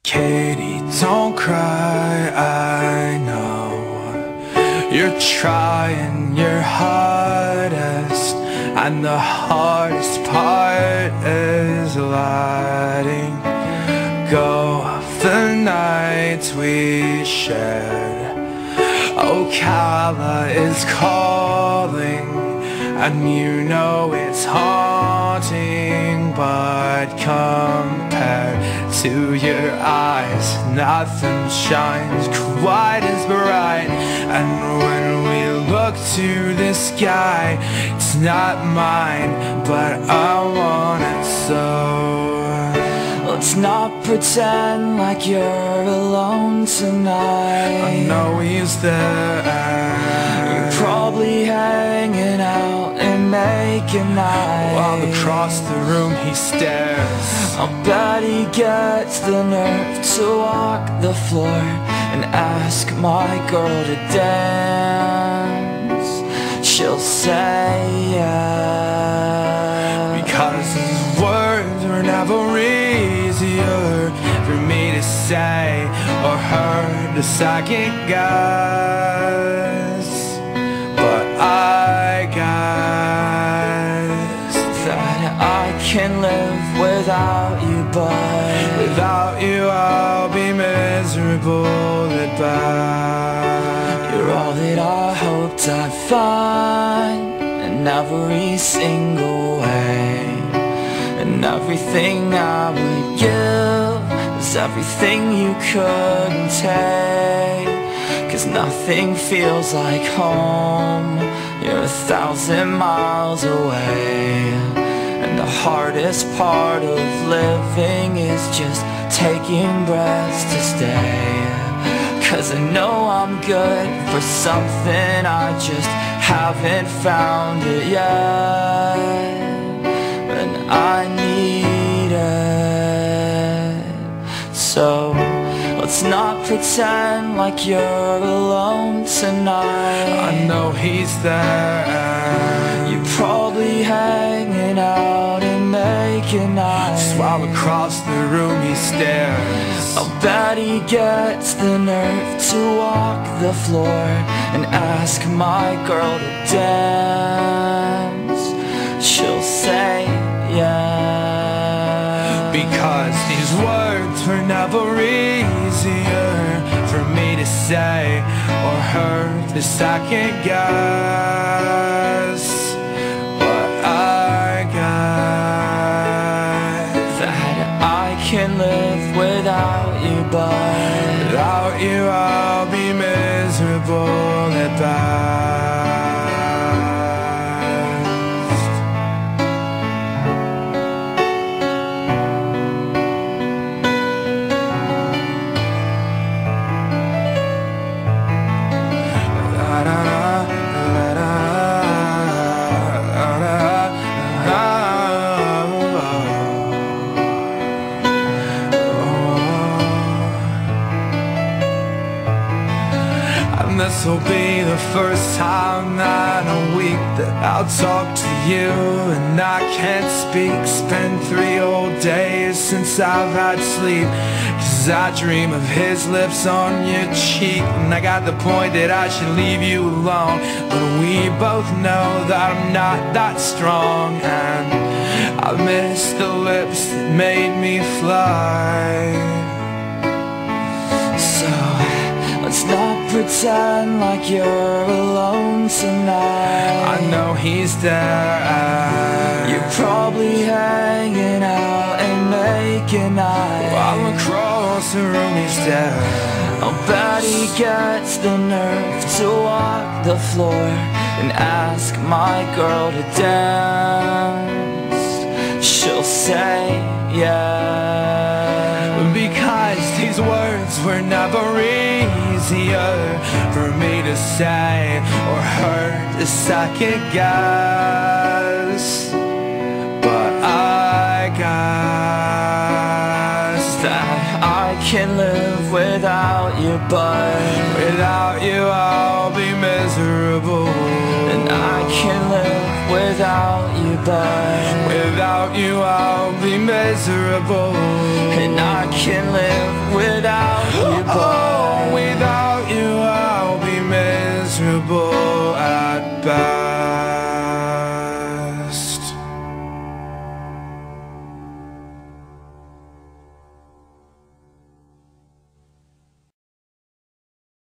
Katie, don't cry, I know you're trying your hardest, and the hardest part is letting go of the nights we shared. Ocala is calling, and you know it's haunting, but compared to your eyes, nothing shines quite as bright. And when we look to the sky, it's not mine, but I want it so. Let's not pretend like you're alone tonight. I know he's there. You're probably hanging out and making eyes while across the room he stares. I'll bet he gets the nerve to walk the floor and ask my girl to dance. She'll say yeah, because his words were never easier for me to say or her to second guess. But I guess that I can live without you, but without you I'll be miserable at best. You're all that I hoped I'd find in every single way, and everything I would give is everything you couldn't take. 'Cause nothing feels like home, you're 1,000 miles away. And the hardest part of living is just taking breaths to stay. 'Cause I know I'm good for something, I just haven't found it yet. And I need it. So let's not pretend like you're alone tonight. I know he's there. You're probably hanging out and making eyes while across the room he stares. I'll bet he gets the nerve to walk the floor and ask my girl to dance. She'll say yeah, because these words were never easier for me to say or her to second guess. But I guess that I can live without you, but without you I'll be miserable at best. This'll be the first time in a week that I'll talk to you and I can't speak. Spent 3 whole days since I've had sleep, 'cause I dream of his lips on your cheek. And I got the point that I should leave you alone, but we both know that I'm not that strong. And I miss the lips that made me fly. So let's not pretend like you're alone tonight. I know he's there. You're probably hanging out and making eyes while across the room he's there. I'll bet he gets the nerve to walk the floor and ask my girl to dance. She'll say yeah, because these words were never easier for me to say or her to second guess. But I guess that I can live without you, but without you I'll be miserable. And I can live without you, but without you I'll be miserable. And I can live without you, but